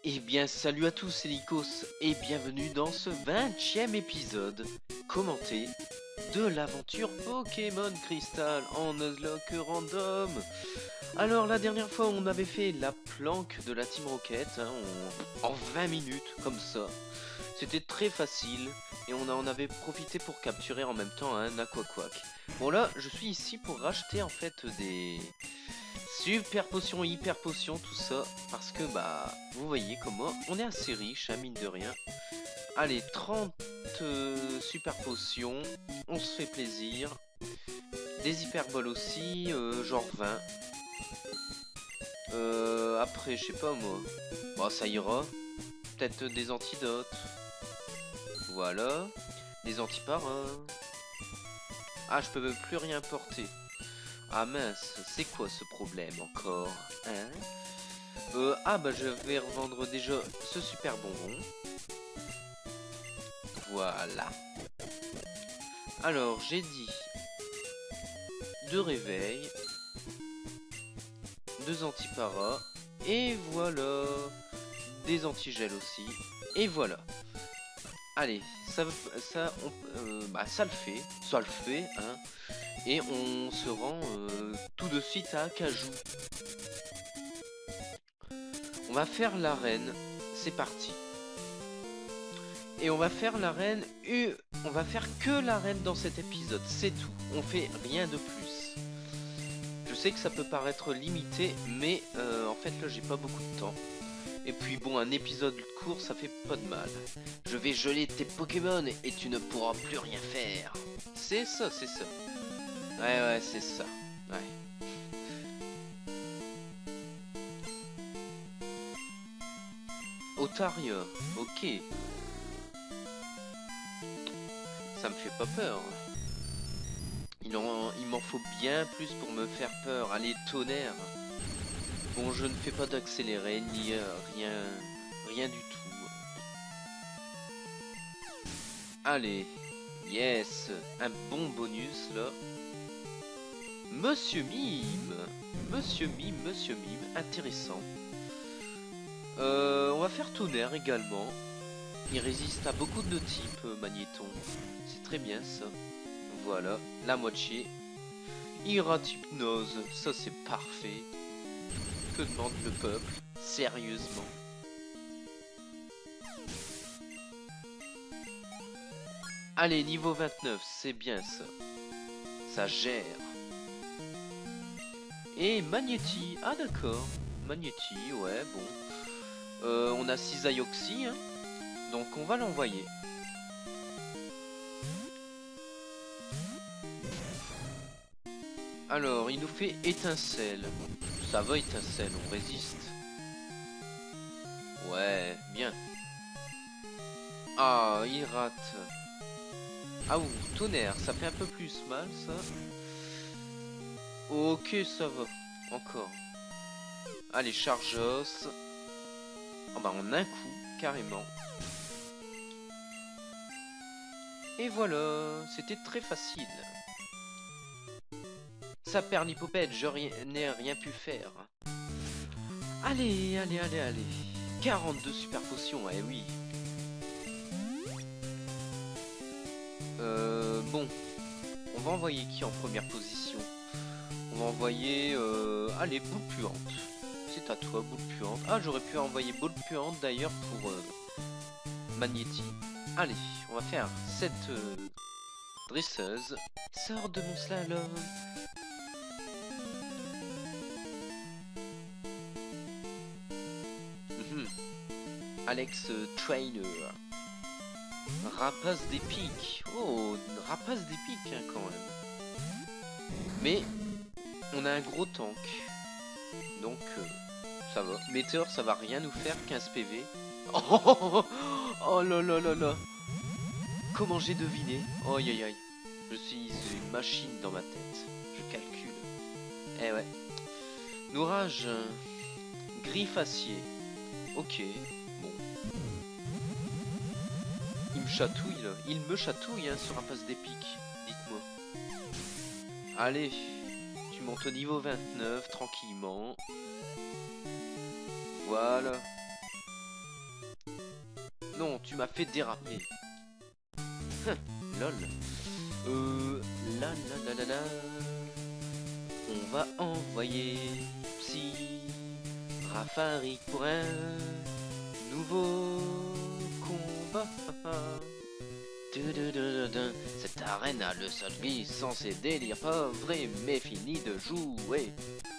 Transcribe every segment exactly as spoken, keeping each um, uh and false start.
Eh bien, salut à tous, c'est Nikos, et bienvenue dans ce vingtième épisode commenté de l'aventure Pokémon Crystal en Nuzlocke random. Alors, la dernière fois, on avait fait la planque de la Team Rocket, hein, on- en vingt minutes, comme ça. C'était très facile, et on en avait profité pour capturer en même temps un Aquaquack. Bon là, je suis ici pour racheter en fait des... super potions, hyper potions, tout ça, parce que bah, vous voyez comment on est assez riche, hein, mine de rien. Allez, trente euh, super potions, on se fait plaisir. Des hyperboles aussi, euh, genre vingt. Euh, après, je sais pas moi, bon, ça ira. Peut-être des antidotes. Voilà, des antiparins. Ah, je peux plus rien porter. Ah mince, c'est quoi ce problème encore, hein? Euh, ah bah je vais revendre déjà ce super bonbon. Voilà. Alors j'ai dit deux réveils, deux antiparas, et voilà, des antigels aussi, et voilà. Allez, ça, ça, on, euh, bah, ça le fait, ça le fait, hein. Et on se rend euh, tout de suite à Acajou. On va faire l'arène, c'est parti. Et on va faire l'arène, et on va faire que l'arène dans cet épisode, c'est tout. On fait rien de plus. Je sais que ça peut paraître limité, mais euh, en fait là j'ai pas beaucoup de temps. Et puis bon, un épisode court, ça fait pas de mal. Je vais geler tes Pokémon et tu ne pourras plus rien faire. C'est ça, c'est ça. Ouais, ouais, c'est ça. Ouais. Otaria, ok. Ça me fait pas peur. Il en- il m'en faut bien plus pour me faire peur. Allez, tonnerre. Bon, je ne fais pas d'accéléré, ni euh, rien, rien du tout. Allez, yes, un bon bonus là. Monsieur Mime, Monsieur Mime, Monsieur Mime, intéressant. Euh, on va faire tonnerre également. Il résiste à beaucoup de types, euh, Magnéton. C'est très bien ça. Voilà, la moitié. Hypnose, ça c'est parfait. Que demande le peuple? Sérieusement. Allez, niveau vingt-neuf, c'est bien ça. Ça gère. Et Magnéti, ah d'accord. Magnéti, ouais, bon. Euh, on a Cisaioxy, hein. Donc on va l'envoyer. Alors, il nous fait étincelle. Ça va, étincelle, on résiste. Ouais, bien. Ah, il rate. Ah ouh, tonnerre, ça fait un peu plus mal, ça. Ok, ça va. Encore. Allez, Chargeos. Ah bah, en un coup, carrément. Et voilà, c'était très facile. Ça perd l'hypopète, je n'ai rien pu faire. Allez, allez, allez, allez. quarante-deux super potions, eh oui. Euh, bon. On va envoyer qui en première position? On va envoyer... Euh, allez, boule puante. C'est à toi, boule puante. Ah, j'aurais pu envoyer boule puante d'ailleurs pour euh, Magnéti. Allez, on va faire cette euh, dresseuse. Sors de mon slalom. Mhm. Alex euh, Trainer. Rapace des pics. Oh, rapace des pics hein, quand même. Mais on a un gros tank. Donc euh, ça va. Météore, ça va rien nous faire, quinze P V. Oh, oh, oh, oh là là là là. Comment j'ai deviné? Oh aïe aïe aïe. Je suis une machine dans ma tête. Je calcule. Eh ouais. Nourage. Griffe acier. Ok. Bon. Il me chatouille là. Il me chatouille hein, sur un passe d'épique. Dites-moi. Allez. Tu montes au niveau vingt-neuf tranquillement. Voilà. Non, tu m'as fait déraper. Lol. Euh... La la la la la. On va envoyer Psy Rafari pour un nouveau combat. Cette arène a le sol glisse sans ses délires pauvres et mais fini de jouer.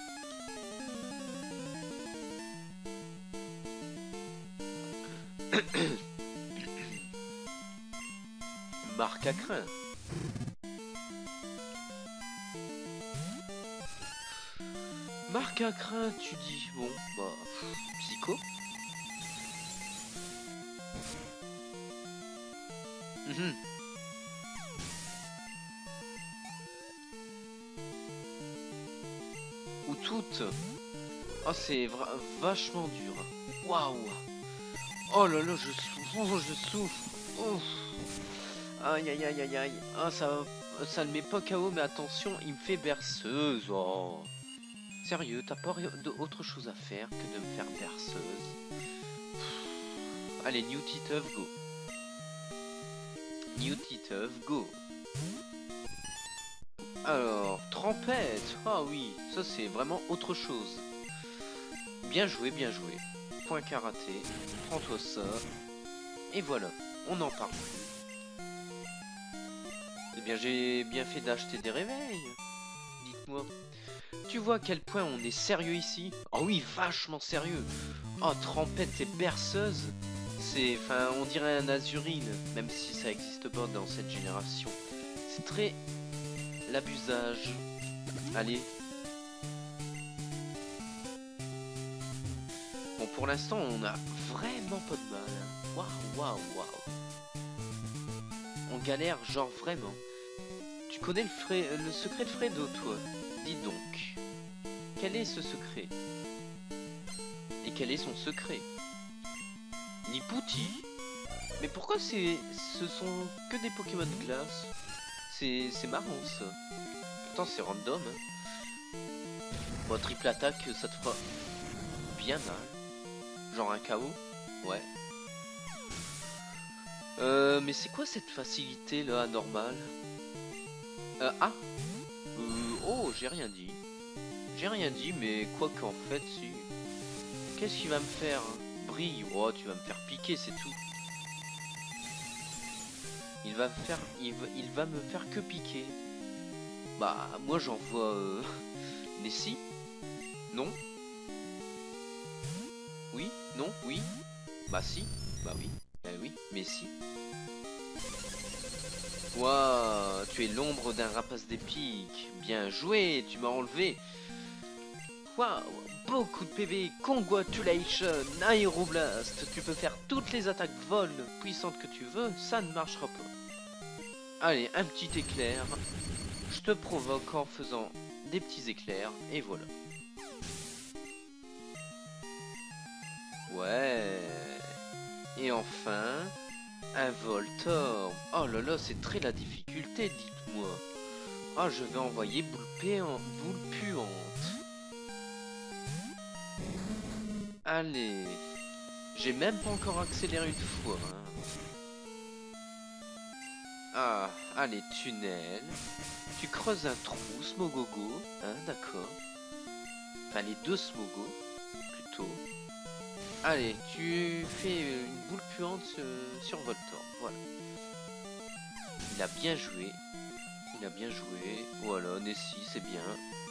Marque à crin. Marque à crin, tu dis. Bon, bah, psycho. Mmh. Ou toutes. Oh, c'est vachement dur. Waouh. Oh là là, je souffre. Oh, je souffre. Ouf. Aïe aïe aïe aïe aïe. Ah, ça, ça ne met pas K O, mais attention, il me fait berceuse. Oh. Sérieux, t'as pas autre chose à faire que de me faire berceuse. Allez, New Titeuf, go. New Titeuf, go. Alors, Trempette. Ah oui, ça c'est vraiment autre chose. Bien joué, bien joué. Point karaté. Prends-toi ça. Et voilà, on n'en parle plus. Eh bien, j'ai bien fait d'acheter des réveils. Dites-moi. Tu vois à quel point on est sérieux ici? Oh oui, vachement sérieux. Oh, Trempette et berceuse. C'est, enfin, on dirait un Azurine, même si ça n'existe pas dans cette génération. C'est très l'abusage. Allez. Bon, pour l'instant, on a vraiment pas de mal. Waouh, waouh, waouh. On galère, genre vraiment. Tu connais le, frais, le secret de Fredo, toi? Dis donc. Quel est ce secret? Et quel est son secret? Nipouti? Mais pourquoi c'est, ce sont que des Pokémon de glace? C'est marrant ça. Pourtant c'est random. Hein. Bon, triple attaque, ça te fera bien mal. Genre un K O? Ouais. Euh, mais c'est quoi cette facilité là, anormale? Euh, ah euh, Oh, j'ai rien dit. J'ai rien dit, mais quoi qu'en fait, si... Qu'est-ce qu'il va me faire? Brille. Oh, tu vas me faire piquer, c'est tout. Il va me faire... Il va, il va me faire que piquer. Bah, moi j'envoie... Euh... Nessie. Non. Oui. Non. Oui. Bah si. Bah oui. Bah oui. Mais si. Waouh, tu es l'ombre d'un rapace d'épique. Bien joué, tu m'as enlevé. Waouh, beaucoup de P V. Congratulations, Aeroblast. Tu peux faire toutes les attaques vol puissantes que tu veux, ça ne marchera pas. Allez, un petit éclair. Je te provoque en faisant des petits éclairs, et voilà. Ouais. Et enfin... un Voltorb. Oh là là, c'est très la difficulté, dites-moi. Ah, je vais envoyer boule péante, boule puante. Allez. J'ai même pas encore accéléré une fois. Hein. Ah, allez, tunnel. Tu creuses un trou, Smogogo. Hein, d'accord. Enfin, les deux Smogo, plutôt. Allez, tu fais une boule puante sur, sur Voltorb, voilà. Il a bien joué. Il a bien joué. Voilà, Nessie, c'est bien.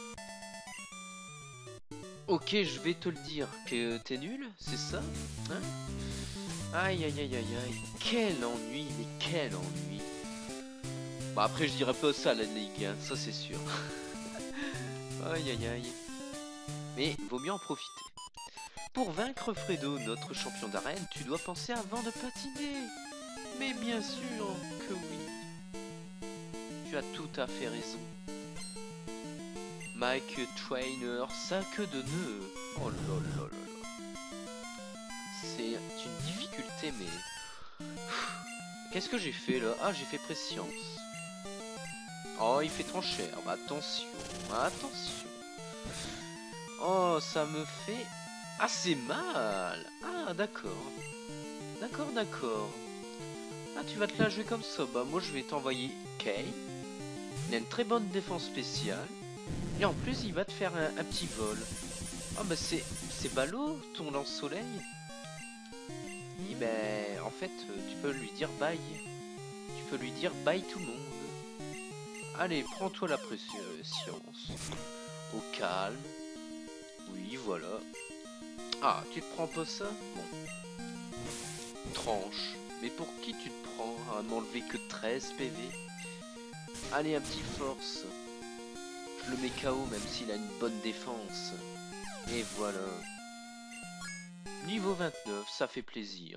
Ok, je vais te le dire, que t'es nul, c'est ça, hein? Aïe, aïe, aïe, aïe, aïe. Quel ennui, mais quel ennui. Bah après, je dirais pas ça, la Ligue, hein, ça c'est sûr. Aïe, aïe, aïe. Mais vaut mieux en profiter. Pour vaincre Fredo, notre champion d'arène, tu dois penser avant de patiner. Mais bien sûr que oui. Tu as tout à fait raison. Mike Trainer, sac de nœuds. Oh là là là là. C'est une difficulté, mais... Qu'est-ce que j'ai fait là? Ah, j'ai fait prescience. Oh, il fait trop cher. Bah, attention, attention. Oh, ça me fait... assez mal. Ah, d'accord. D'accord, d'accord. Ah, tu vas te la jouer comme ça. Bah, moi, je vais t'envoyer Kay. Il a une très bonne défense spéciale. Et en plus, il va te faire un, un petit vol. Ah, bah, c'est c'est ballot, ton lance-soleil. Et ben, en fait, tu peux lui dire bye. Tu peux lui dire bye tout le monde. Allez, prends-toi la science. Au calme. Oui, voilà. Ah, tu te prends pas ça? Bon. Tranche. Mais pour qui tu te prends à m'enlever que treize P V? Allez, un petit force. Je le mets K O même s'il a une bonne défense. Et voilà. Niveau vingt-neuf, ça fait plaisir.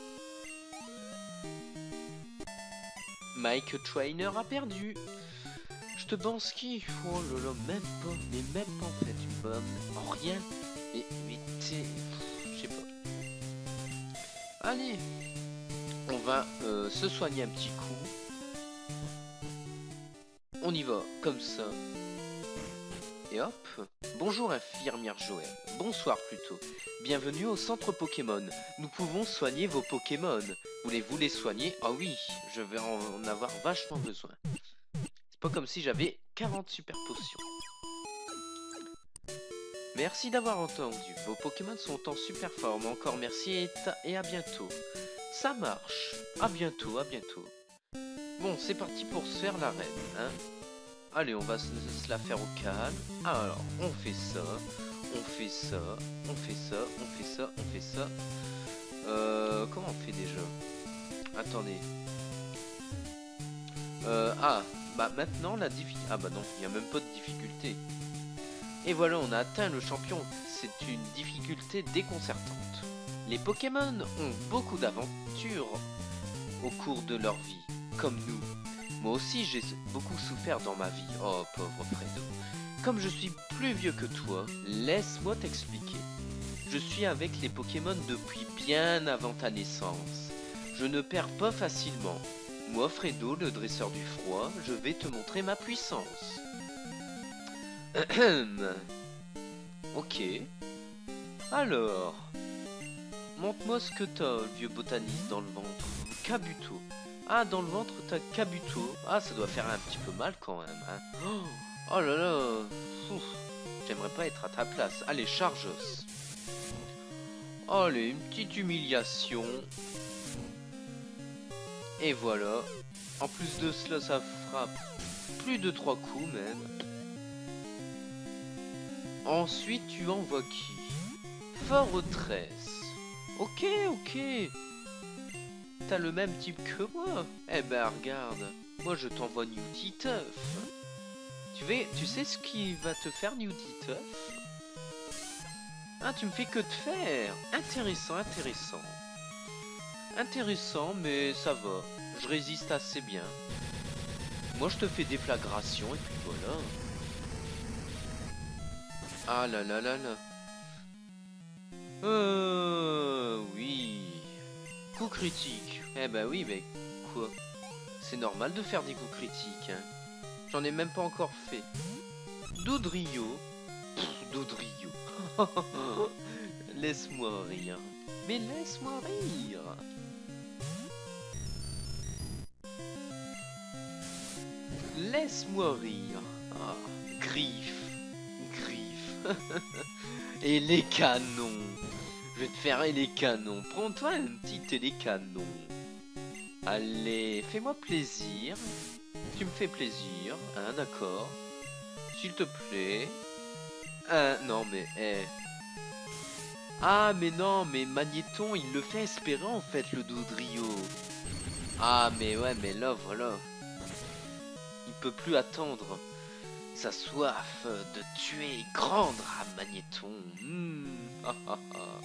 Mike Trainer a perdu. Je te banski. Oh là là, même pas. Mais même pas en fait. Tu bombes en rien. Mais, mais t'es... Je sais pas. Allez. On va euh, se soigner un petit coup. On y va, comme ça. Et hop. Bonjour infirmière Joël. Bonsoir plutôt. Bienvenue au centre Pokémon. Nous pouvons soigner vos Pokémon. Voulez-vous les soigner? Ah oui, je vais en avoir vachement besoin. C'est pas comme si j'avais quarante super potions. Merci d'avoir entendu. Vos Pokémon sont en super forme. Encore merci et, et à bientôt. Ça marche. À bientôt, à bientôt. Bon, c'est parti pour se faire la reine, hein. Allez, on va se, se la faire au calme. Alors, on fait ça, on fait ça, on fait ça, on fait ça, on fait ça. Euh, comment on fait déjà? Attendez. Euh, ah, bah maintenant la difficulté... Ah bah non, il n'y a même pas de difficulté. Et voilà, on a atteint le champion. C'est une difficulté déconcertante. Les Pokémon ont beaucoup d'aventures au cours de leur vie, comme nous. Moi aussi, j'ai beaucoup souffert dans ma vie. Oh, pauvre Fredo. Comme je suis plus vieux que toi, laisse-moi t'expliquer. Je suis avec les Pokémon depuis bien avant ta naissance. Je ne perds pas facilement. Moi, Fredo, le dresseur du froid, je vais te montrer ma puissance. Ok. Alors, montre-moi ce que t'as, vieux botaniste, dans le ventre. Kabuto. Ah, dans le ventre, t'as Kabuto. Ah, ça doit faire un petit peu mal quand même. Hein. Oh, oh là là. J'aimerais pas être à ta place. Allez, Chargeos. Allez, une petite humiliation. Et voilà. En plus de cela, ça frappe plus de trois coups même. Ensuite, tu envoies qui? Fortress. Ok, ok. T'as le même type que moi. Eh ben regarde, moi je t'envoie New Titeuf. Tu veux, tu sais ce qui va te faire New Titeuf? Ah, tu me fais que de faire. Intéressant, intéressant. Intéressant, mais ça va. Je résiste assez bien. Moi je te fais déflagration et puis voilà. Ah là là là là. Euh... Oui. Coup critique. Eh ben oui, mais quoi? C'est normal de faire des coups critiques, hein. J'en ai même pas encore fait. Dodrio. Pff, Dodrio. Laisse-moi rire. Mais laisse-moi rire. Laisse-moi rire. Ah, griffe. Griffe. Et les canons. Je vais te faire les canons. Prends-toi un petit télécanon. Allez, fais-moi plaisir. Tu me fais plaisir, hein, d'accord. S'il te plaît. Euh, non mais, eh. Ah mais non, mais Magnéton, il le fait espérer en fait, le Dodrio. Ah mais ouais, mais là, voilà. Il peut plus attendre. Sa soif de tuer est grande à Magnéton. Mmh. Ah, ah, ah.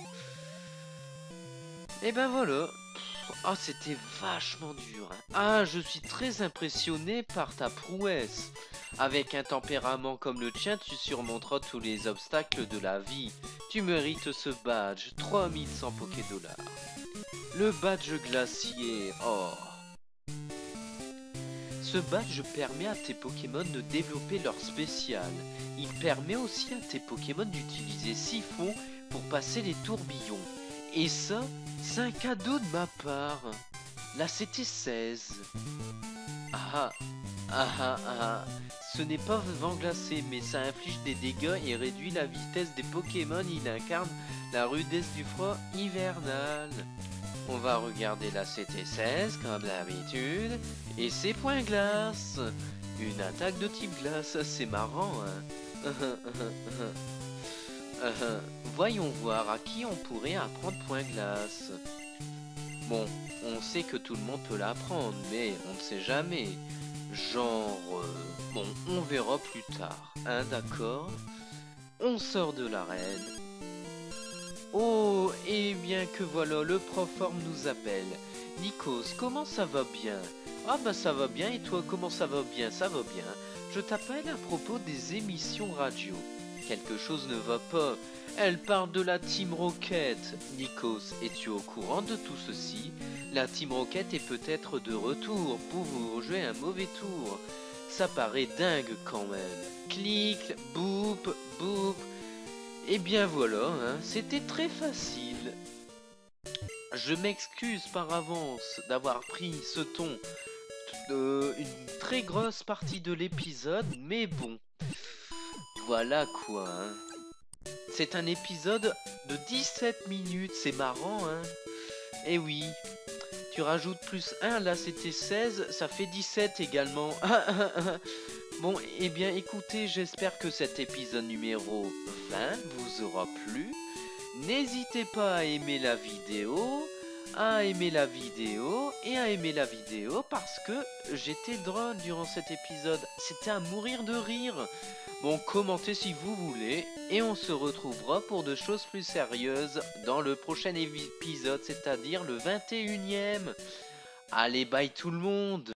Et ben voilà. Ah, oh, c'était vachement dur. Hein. Ah, je suis très impressionné par ta prouesse. Avec un tempérament comme le tien, tu surmonteras tous les obstacles de la vie. Tu mérites ce badge. trois mille cent Pokédollars. Le badge glacier. Oh. Ce badge permet à tes Pokémon de développer leur spécial. Il permet aussi à tes Pokémon d'utiliser Siphon pour passer les tourbillons. Et ça, c'est un cadeau de ma part. La C T seize. Ah ah ah ah. Ce n'est pas vent glacé, mais ça inflige des dégâts et réduit la vitesse des Pokémon. Il incarne la rudesse du froid hivernal. On va regarder la C T seize comme d'habitude. Et ses points glace. Une attaque de type glace, c'est marrant, hein. Voyons voir à qui on pourrait apprendre point glace. Bon, on sait que tout le monde peut l'apprendre, mais on ne sait jamais. Genre, euh, bon, on verra plus tard, hein, d'accord? On sort de l'arène. Oh, et bien que voilà, le Proform nous appelle. Nikos, comment ça va bien? Ah bah ça va bien, et toi, comment ça va bien? Ça va bien. Je t'appelle à propos des émissions radio. Quelque chose ne va pas. Elle parle de la Team Rocket. Nikos, es-tu au courant de tout ceci? La Team Rocket est peut-être de retour pour vous jouer un mauvais tour. Ça paraît dingue quand même. Clic, boop, boop. Et bien voilà, hein, c'était très facile. Je m'excuse par avance d'avoir pris ce ton de une très grosse partie de l'épisode, mais bon. Voilà quoi, hein. C'est un épisode de dix-sept minutes, c'est marrant, hein. Eh oui, tu rajoutes plus un, là c'était seize, ça fait dix-sept également. Bon, eh bien écoutez, j'espère que cet épisode numéro vingt vous aura plu. N'hésitez pas à aimer la vidéo, à aimer la vidéo et à aimer la vidéo parce que j'étais drôle durant cet épisode. C'était à mourir de rire. Bon, commentez si vous voulez et on se retrouvera pour de choses plus sérieuses dans le prochain épisode, c'est-à-dire le vingt et unième. Allez, bye tout le monde!